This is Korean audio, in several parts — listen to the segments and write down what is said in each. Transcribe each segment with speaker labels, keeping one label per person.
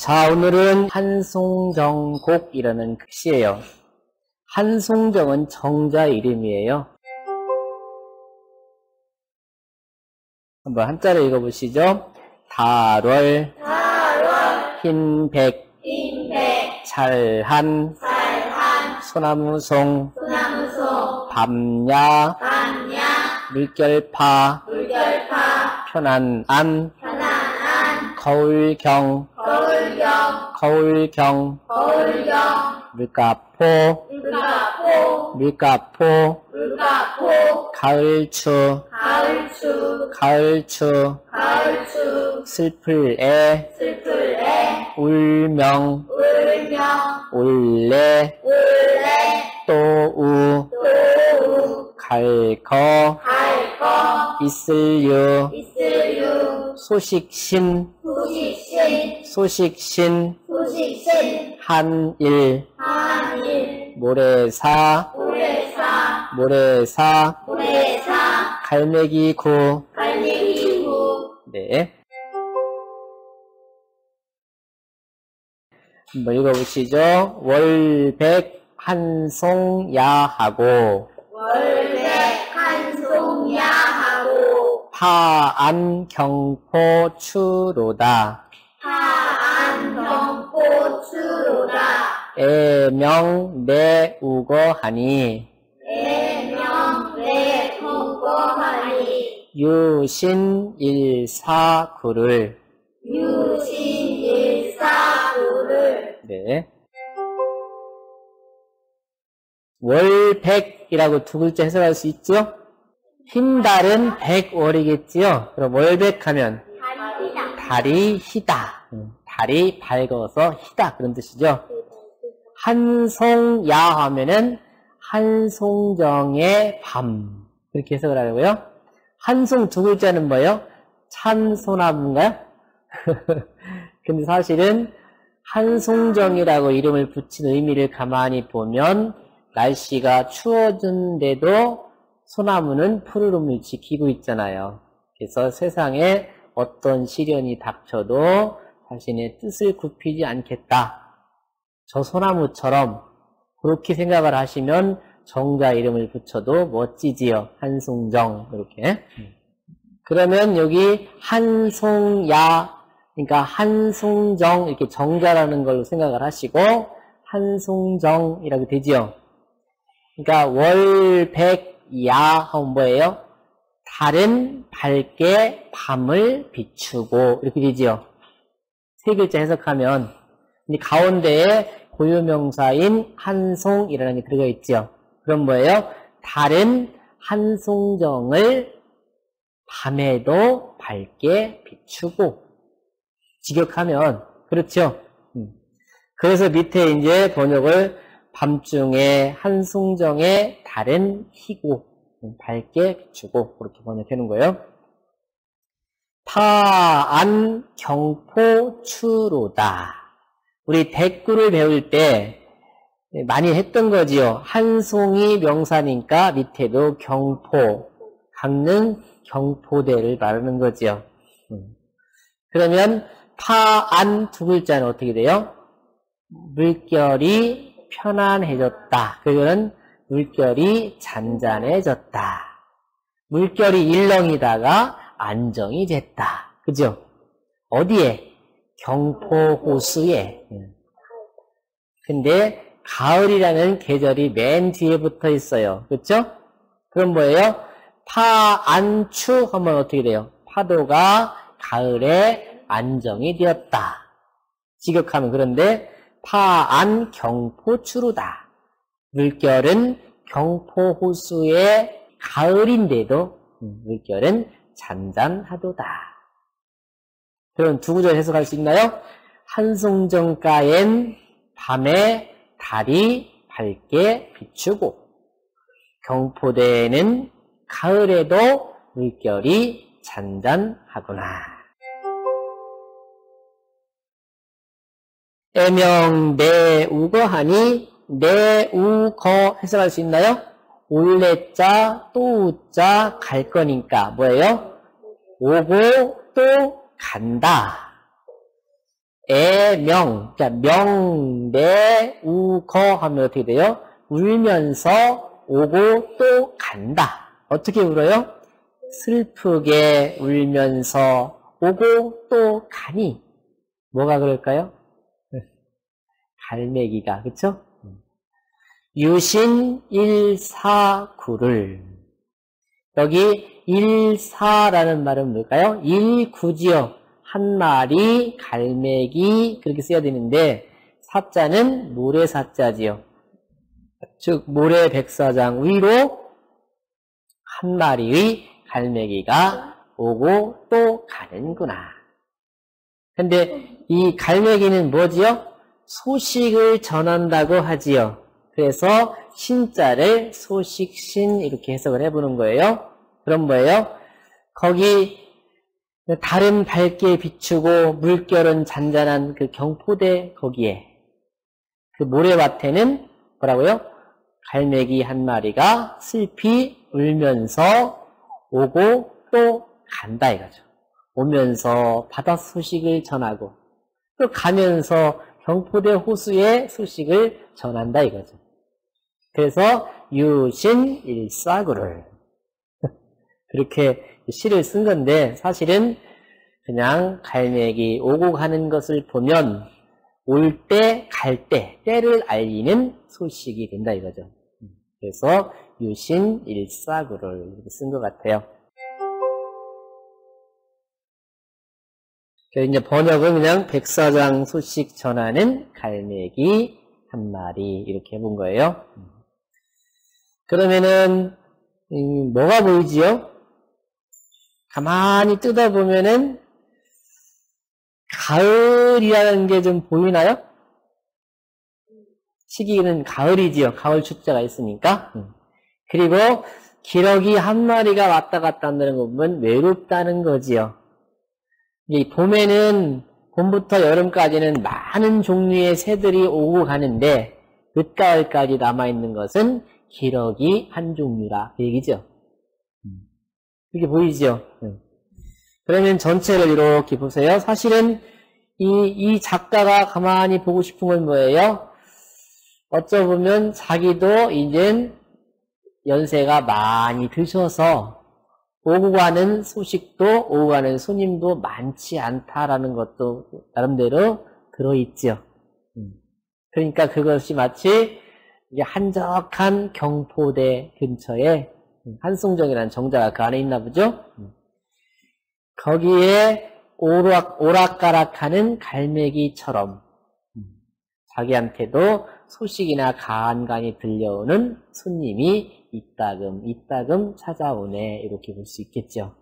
Speaker 1: 자, 오늘은 한송정곡이라는 글씨예요. 한송정은 정자 이름이에요. 한번 한자로 읽어보시죠. 달월, 흰백, 찰한, 소나무송, 밤야, 물결파, 편안안, 거울경, 물가포, 가을추, 슬플애, 울명, 올레, 또우, 갈거, 있을유, 소식신, 한일, 모래사, 갈매기구. 네. 한번 읽어보시죠. 월백 한송야하고, 파안 경포 추로다. 애명 내 우거하니, 유신 일사구를. 네. 월백이라고 두 글자 해석할 수 있죠? 흰달은 백월이겠지요? 그럼 월백하면 달이 희다. 달이 밝아서 희다. 그런 뜻이죠? 한송야 하면은 한송정의 밤. 그렇게 해석을 하려고요. 한송 두 글자는 뭐예요? 찬소나무인가요? 근데 사실은 한송정이라고 이름을 붙인 의미를 가만히 보면 날씨가 추워진데도 소나무는 푸르름을 지키고 있잖아요. 그래서 세상에 어떤 시련이 닥쳐도 자신의 뜻을 굽히지 않겠다. 저 소나무처럼 그렇게 생각을 하시면 정자 이름을 붙여도 멋지지요. 한송정 이렇게. 그러면 여기 한송야, 그러니까 한송정 이렇게 정자라는 걸로 생각을 하시고 한송정이라고 되지요. 그러니까 월백야 하면 뭐예요? 달은 밝게 밤을 비추고 이렇게 되지요. 세 글자 해석하면 가운데에 고유명사인 한송이라는 게 들어가 있죠. 그럼 뭐예요? 달은 한송정을 밤에도 밝게 비추고, 직역하면 그렇죠. 그래서 밑에 이제 번역을 밤중에 한송정에 달은 희고 밝게 비추고 그렇게 번역하는 거예요. 파안 경포 추로다. 우리 대구를 배울 때 많이 했던 거지요. 한송이 명사니까 밑에도 경포, 강릉 경포대를 말하는 거지요. 그러면 파안 두 글자는 어떻게 돼요? 물결이 편안해졌다. 그거는 물결이 잔잔해졌다. 물결이 일렁이다가 안정이 됐다. 그죠? 어디에? 경포호수에. 근데 가을이라는 계절이 맨 뒤에 붙어 있어요. 그렇죠? 그럼 뭐예요? 파안추 하면 어떻게 돼요? 파도가 가을에 안정이 되었다. 직역하면 그런데 파안 경포추루다. 물결은 경포호수의 가을인데도 물결은 잔잔하도다. 그럼 두 구절 해석할 수 있나요? 한송정가엔 밤에 달이 밝게 비추고, 경포대에는 가을에도 물결이 잔잔하구나. 애명 내우거하니 내우거 해석할 수 있나요? 올레자 또우자 갈 거니까 뭐예요? 오고 또 간다. 애명, 그러니까 명매우거 하면 어떻게 돼요? 울면서 오고 또 간다. 어떻게 울어요? 슬프게 울면서 오고 또 가니. 뭐가 그럴까요? 갈매기가, 그쵸? 유신 일사구를. 여기 일사라는 말은 뭘까요? 일구지요. 한 마리 갈매기 그렇게 써야 되는데 사자는 모래사자지요. 즉 모래백사장 위로 한 마리의 갈매기가 오고 또 가는구나. 근데 이 갈매기는 뭐지요? 소식을 전한다고 하지요. 그래서 신자를 소식신 이렇게 해석을 해보는 거예요. 그럼 뭐예요? 거기 달은 밝게 비추고 물결은 잔잔한 그 경포대 거기에 그 모래밭에는 뭐라고요? 갈매기 한 마리가 슬피 울면서 오고 또 간다 이거죠. 오면서 바다 소식을 전하고 또 가면서 경포대 호수의 소식을 전한다 이거죠. 그래서 유신일사구를 그렇게 시를 쓴 건데 사실은 그냥 갈매기 오고 가는 것을 보면 올 때, 갈 때, 때를 알리는 소식이 된다 이거죠. 그래서 유신일사구를 이렇게 쓴 것 같아요. 그래서 이제 번역은 그냥 백사장 소식 전하는 갈매기 한 마리 이렇게 해본 거예요. 그러면은 뭐가 보이지요? 가만히 뜯어보면은 가을이라는 게 좀 보이나요? 시기는 가을이지요. 가을 축제가 있으니까. 그리고 기러기 한 마리가 왔다 갔다 한다는 거 보면 외롭다는 거지요. 이 봄에는 봄부터 여름까지는 많은 종류의 새들이 오고 가는데 늦가을까지 남아있는 것은 기러기 한 종류라 그 얘기죠. 이게 보이죠? 그러면 전체를 이렇게 보세요. 사실은 이 작가가 가만히 보고 싶은 건 뭐예요? 어쩌보면 자기도 이젠 연세가 많이 드셔서 오고 가는 소식도 오고 가는 손님도 많지 않다라는 것도 나름대로 들어있죠. 그러니까 그것이 마치 이제 한적한 경포대 근처에 한송정이라는 정자가 그 안에 있나 보죠. 거기에 오락가락하는 갈매기처럼 자기한테도 소식이나 간간히 들려오는 손님이 이따금 찾아오네 이렇게 볼 수 있겠죠.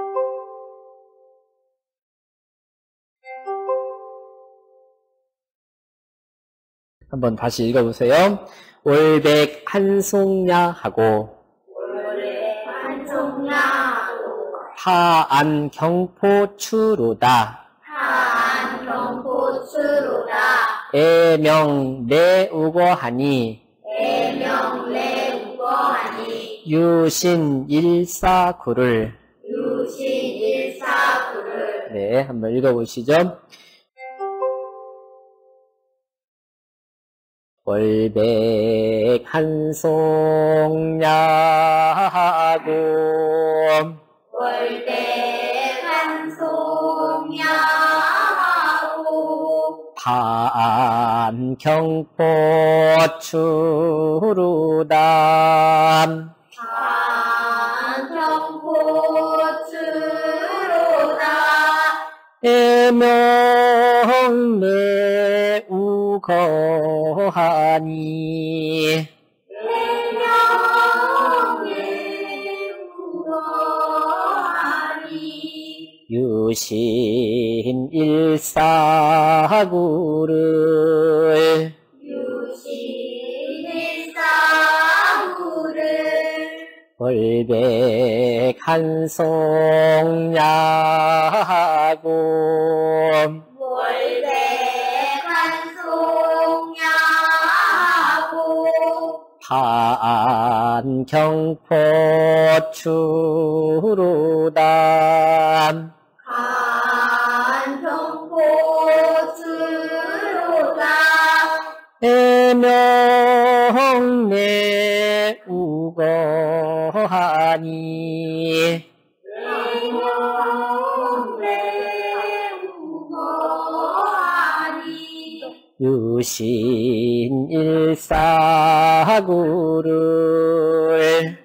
Speaker 1: 한번 다시 읽어보세요. 월백 한송야하고 하안 경포 추로다. 애명 내우거하니 유신 일사구를. 네, 한번 읽어보시죠. 월백 한송야하고 한 경포 추루다. 애명 내우거하니 유신 일사구를 월백 한송야하고 한 경포 추루다. 명내 우거하니 유신 일사구를